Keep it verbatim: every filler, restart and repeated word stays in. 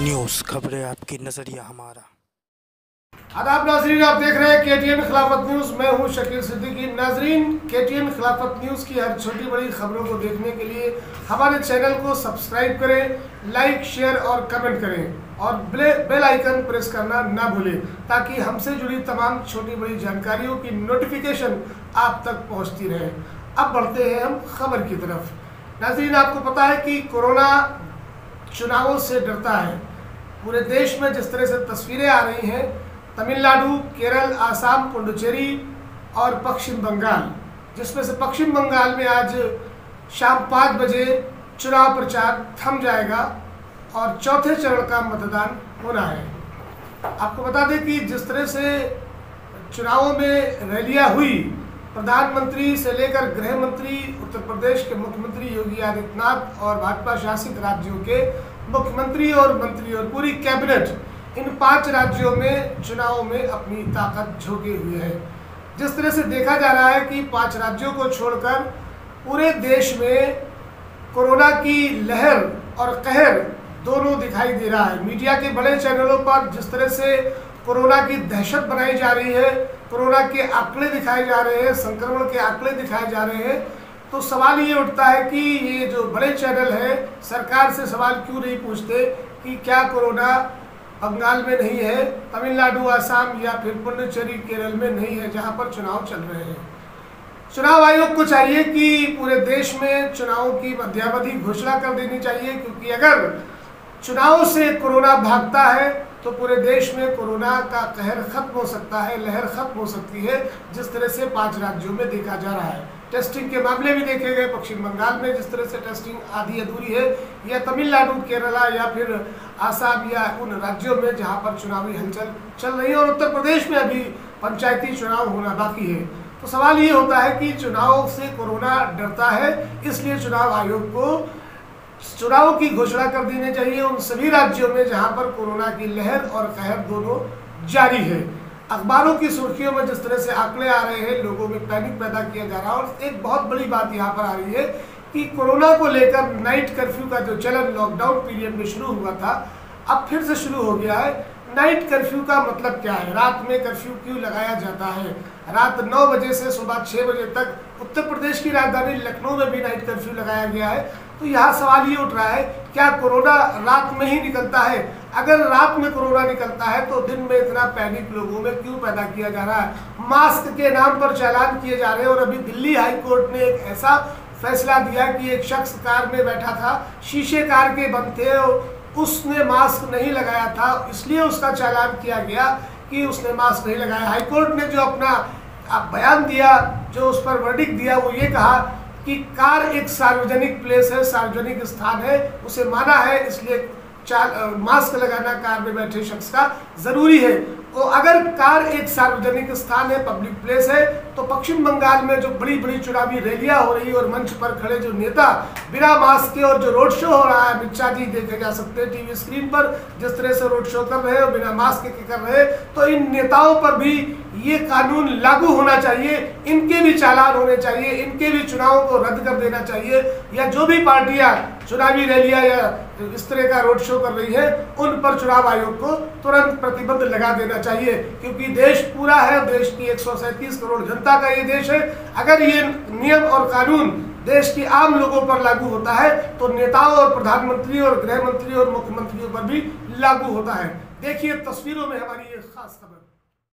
News खबरें आपकी नजरिया हमारा। आदाब नाजरीन, आप देख रहे हैं केटीएन खिलाफत न्यूज़। मैं हूं शकील सिद्दीकी। नाजरीन, केटीएन खिलाफत न्यूज़ की हर छोटी बड़ी खबरों को देखने के लिए हमारे चैनल को सब्सक्राइब करें, लाइक शेयर और कमेंट करें और बेल आइकन प्रेस करना ना भूलें ताकि हमसे जुड़ी तमाम छोटी बड़ी जानकारियों की नोटिफिकेशन आप तक पहुँचती रहे। अब बढ़ते हैं हम खबर की तरफ। नाजरीन, आपको पता है कि कोरोना चुनावों से डरता है। पूरे देश में जिस तरह से तस्वीरें आ रही हैं, तमिलनाडु, केरल, आसाम, पुडुचेरी और पश्चिम बंगाल, जिसमें से पश्चिम बंगाल में आज शाम पाँच बजे चुनाव प्रचार थम जाएगा और चौथे चरण का मतदान होना है। आपको बता दें कि जिस तरह से चुनावों में रैलियां हुई, प्रधानमंत्री से लेकर गृह मंत्री, उत्तर प्रदेश के मुख्यमंत्री योगी आदित्यनाथ और भाजपा शासित राज्यों के मुख्यमंत्री और मंत्री और पूरी कैबिनेट इन पांच राज्यों में चुनावों में अपनी ताकत झोंके हुए है। जिस तरह से देखा जा रहा है कि पांच राज्यों को छोड़कर पूरे देश में कोरोना की लहर और कहर दोनों दिखाई दे रहा है। मीडिया के बड़े चैनलों पर जिस तरह से कोरोना की दहशत बनाई जा रही है, कोरोना के आंकड़े दिखाए जा रहे हैं, संक्रमण के आंकड़े दिखाए जा रहे हैं, तो सवाल ये उठता है कि ये जो बड़े चैनल हैं सरकार से सवाल क्यों नहीं पूछते कि क्या कोरोना बंगाल में नहीं है, तमिलनाडु, आसाम या फिर पुडुचेरी, केरल में नहीं है जहां पर चुनाव चल रहे हैं। चुनाव आयोग को चाहिए कि पूरे देश में चुनावों की मध्यावधि घोषणा कर देनी चाहिए, क्योंकि अगर चुनाव से कोरोना भागता है तो पूरे देश में कोरोना का कहर खत्म हो सकता है, लहर खत्म हो सकती है, जिस तरह से पांच राज्यों में देखा जा रहा है। टेस्टिंग के मामले भी देखे गए, पश्चिम बंगाल में जिस तरह से टेस्टिंग आधी अधूरी है, या तमिलनाडु, केरला या फिर आसाम या उन राज्यों में जहां पर चुनावी हलचल चल रही है, और उत्तर प्रदेश में अभी पंचायती चुनाव होना बाकी है। तो सवाल ये होता है कि चुनाव से कोरोना डरता है, इसलिए चुनाव आयोग को चुनाव की घोषणा कर देनी चाहिए उन सभी राज्यों में जहां पर कोरोना की लहर और कहर दोनों जारी है। अखबारों की सुर्खियों में जिस तरह से आंकड़े आ रहे हैं, लोगों में पैनिक पैदा किया जा रहा है। और एक बहुत बड़ी बात यहाँ पर आ रही है कि कोरोना को लेकर नाइट कर्फ्यू का जो चलन लॉकडाउन पीरियड में शुरू हुआ था, अब फिर से शुरू हो गया है। नाइट कर्फ्यू का मतलब क्या है? रात में कर्फ्यू क्यों लगाया जाता है? रात नौ बजे से सुबह छः बजे तक उत्तर प्रदेश की राजधानी लखनऊ में भी नाइट कर्फ्यू लगाया गया है। तो यहाँ सवाल ये उठ रहा है, क्या कोरोना रात में ही निकलता है? अगर रात में कोरोना निकलता है तो दिन में इतना पैनिक लोगों में क्यों पैदा किया जा रहा है? मास्क के नाम पर चालान किए जा रहे हैं। और अभी दिल्ली हाई कोर्ट ने एक ऐसा फैसला दिया कि एक शख्स कार में बैठा था, शीशे कार के बंद थे, उसने मास्क नहीं लगाया था, इसलिए उसका चालान किया गया कि उसने मास्क नहीं लगाया। हाईकोर्ट ने जो अपना बयान दिया, जो उस पर वर्डिक्ट दिया, वो ये कहा कि कार एक सार्वजनिक प्लेस है, सार्वजनिक स्थान है, उसे माना है, इसलिए मास्क लगाना कार में बैठे शख्स का जरूरी है। तो अगर कार एक सार्वजनिक स्थान है, पब्लिक प्लेस है, तो पश्चिम बंगाल में जो बड़ी बड़ी चुनावी रैलियां हो रही है और मंच पर खड़े जो नेता बिना मास्क के, और जो रोड शो हो रहा है, अमित शाह जी देखे जा सकते हैं टीवी स्क्रीन पर जिस तरह से रोड शो कर रहे हैं और बिना मास्क के कर रहे हैं, तो इन नेताओं पर भी ये कानून लागू होना चाहिए, इनके भी चालान होने चाहिए, इनके भी चुनावों को रद्द कर देना चाहिए, या जो भी पार्टियां चुनावी रैलियां या इस तरह का रोड शो कर रही है उन पर चुनाव आयोग को तुरंत प्रतिबंध लगा देना चाहिए। क्योंकि देश पूरा है, देश की एक सौ सैंतीस करोड़ जनता का ये देश है। अगर ये नियम और कानून देश की आम लोगों पर लागू होता है तो नेताओं और प्रधानमंत्री और गृह मंत्री और मुख्यमंत्रियों पर भी लागू होता है। देखिए तस्वीरों में हमारी ये खास खबर।